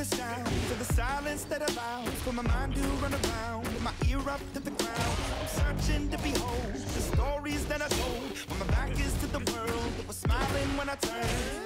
the sounds of the silence that allows for my mind to run around with my ear up to the ground. I'm searching to behold the stories that I told when my back is to the world that was smiling when I turned.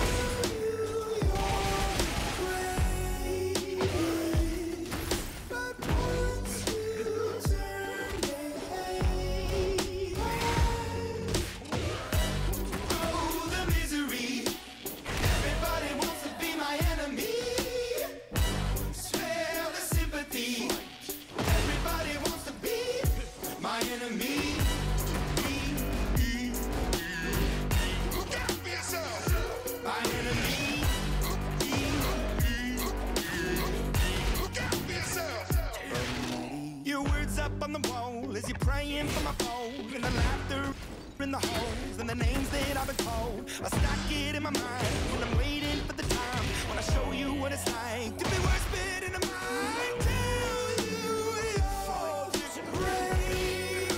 On the wall as you're praying for my phone, and the laughter in the holes and the names that I've been called. I stack it in my mind when I'm waiting for the time when I show you what it's like to be worse fit in the mind. Tell you you're just great,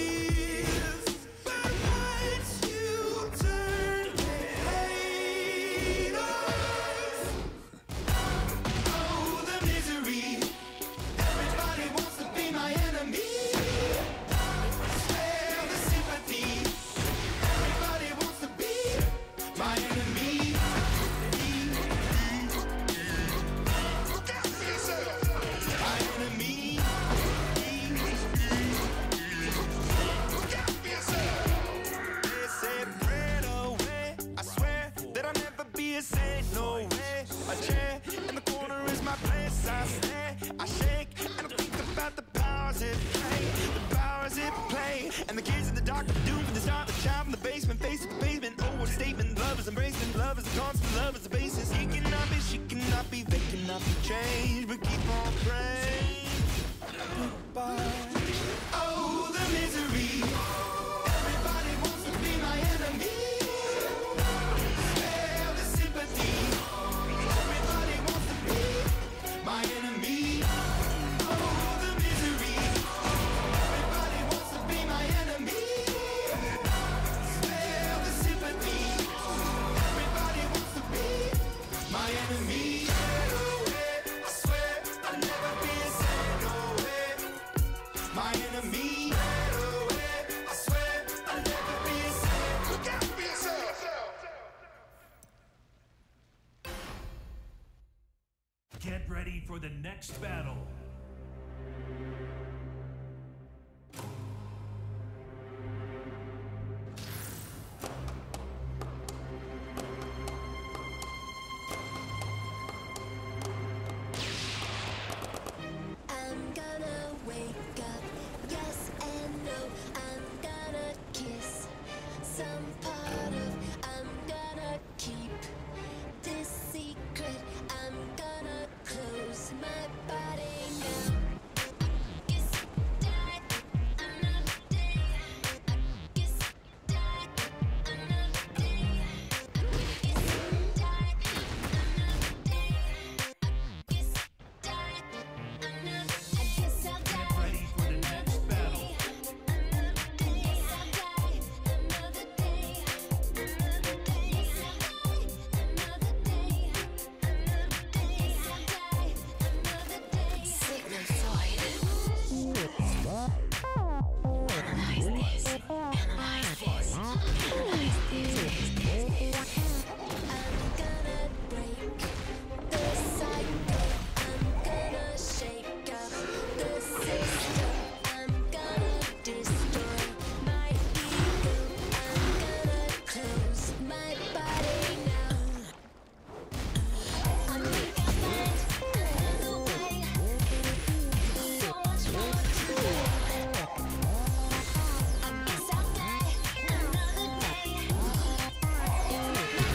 but once you turn to hate us, oh the misery. Everybody wants to be my enemy. Spare the sympathy. Everybody wants to be my enemy. Look out for yourself. My enemy. Look out for yourself. They said bread away. I swear that I'll never be a saint. No way. A chair in the corner is my place. I stare, I shake, and I think about the powers it play, the powers it play, and the kids in the dark, the doom from the start, the child in the basement, face to pavement. Oh, what a statement! Love is embracement, love is the constant, love is the basis. He cannot be, she cannot be, they cannot be changed, but keep on praying. Goodbye. Oh, the misery. Everybody wants to be my enemy. Spare the sympathy. Everybody wants to be my enemy. Oh, the misery. Everybody wants to be my enemy. Spare the sympathy. Everybody wants to be my enemy. I swear I'll never be a saint, no way. My enemy. I swear I'll never be a saint. Look out for yourself. Get ready for the next battle. I'm gonna wake up, yes and no. I'm gonna kiss some part of. I'm gonna keep this secret. I'm gonna close my body now. I guess die another day. I guess die another day. I guess die another day. I guess die another. I guess I'll die Ready for the next battle. another day. I'll die another day. Another day. I'll die another day. Another day. I'll die another day. Signatoid. Analyze this. Analyze this. Analyze this. I'm gonna break the cycle. I'm gonna shake up the system. I'm gonna destroy my ego. I'm gonna close my body now. I think I'll find another way. So much more to do. I guess I'll die another day.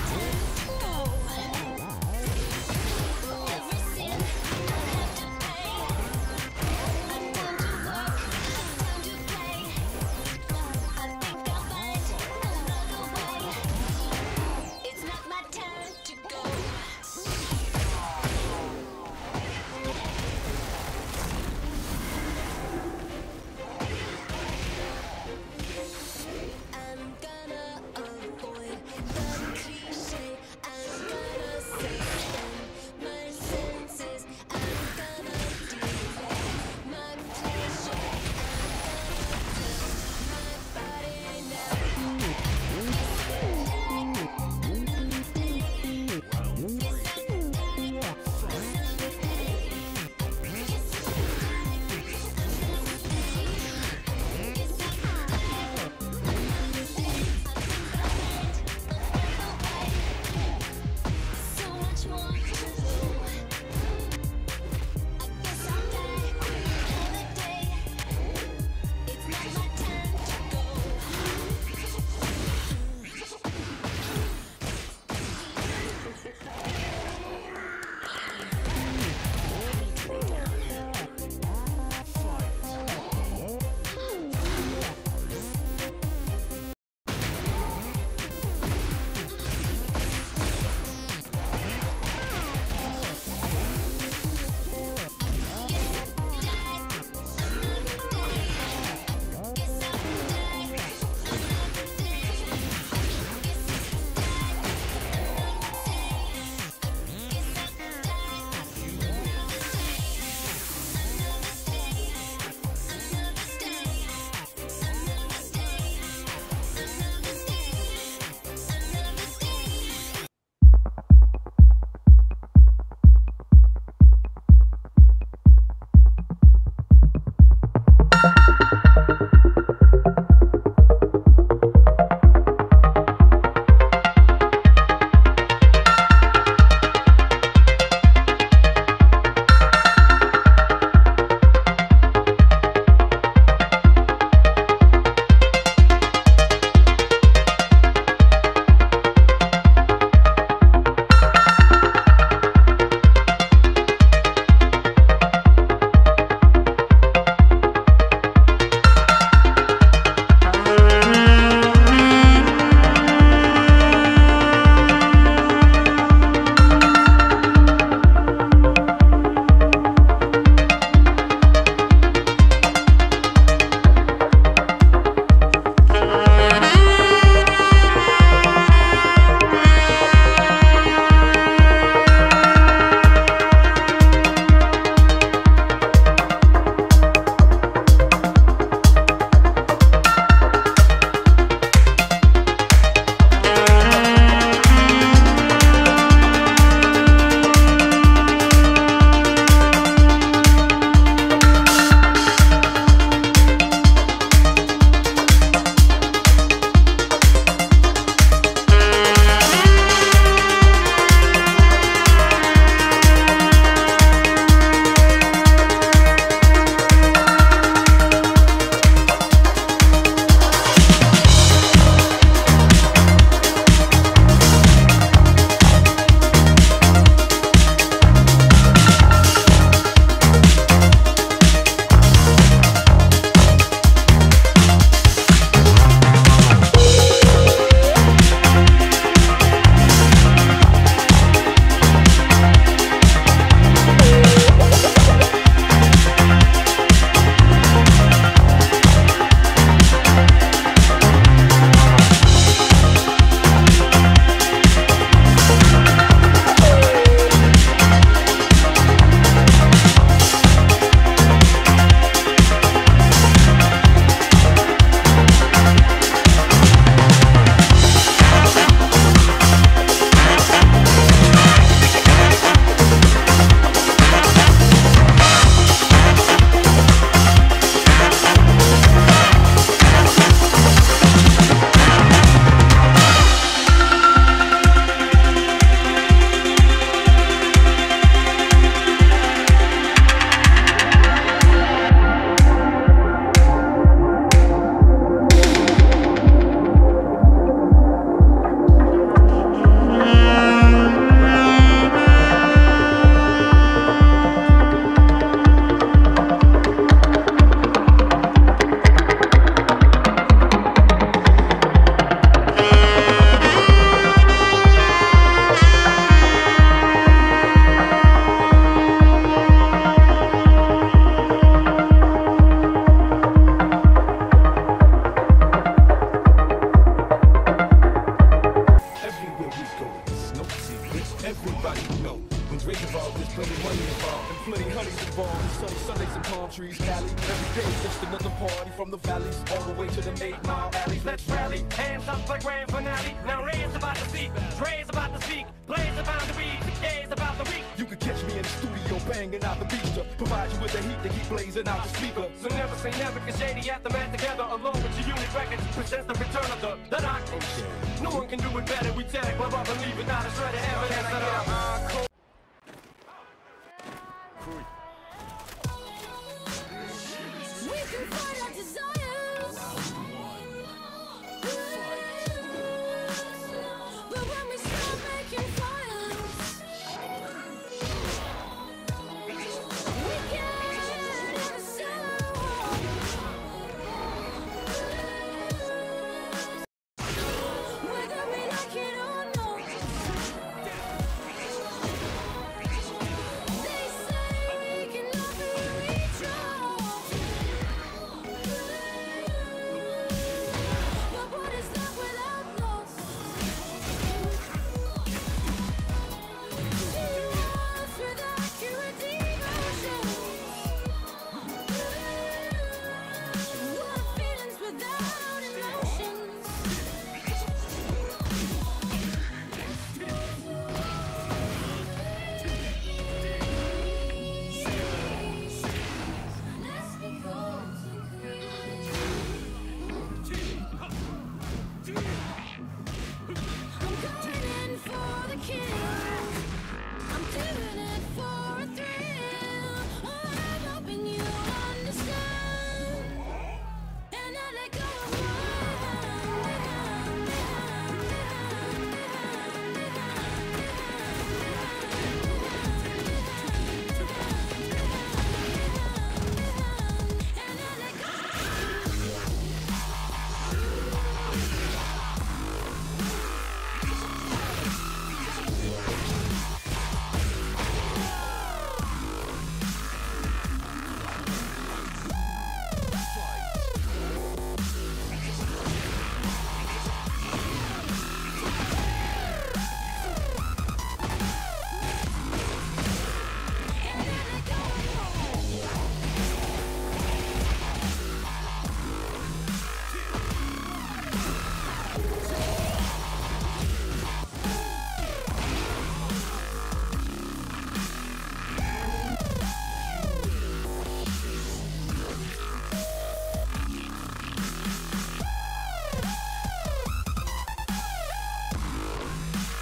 everybody you know. When Drake involved, there's plenty money involved and plenty honeys involved. And sunny Sundays and palm trees, Cali. Every day just another party from the valleys all the way to the 8 Mile alleys. Let's rally, hands up for grand finale. Now Ray's about to speak, Dre's about to speak, Blaze about to be, Gay's about to week. You can catch me in the studio banging out the beats to provide you with the heat to keep blazing out the speaker. So never say never, cause Shady at the man together along with your unit records presents the return of the Doc. No one can do it better, we tell it, but I believe it, not a shred of evidence.